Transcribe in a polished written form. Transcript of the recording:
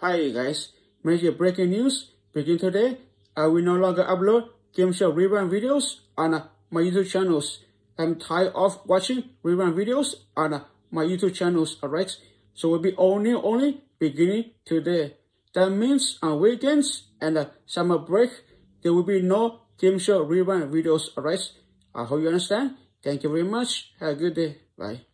Hi guys, major breaking news. Begin today, I will no longer upload game show rerun videos on my YouTube channels. I'm tired of watching rerun videos on my YouTube channels, alright? So we'll be only beginning today. That means on weekends and summer break, there will be no game show rerun videos, alright? I hope you understand. Thank you very much. Have a good day. Bye.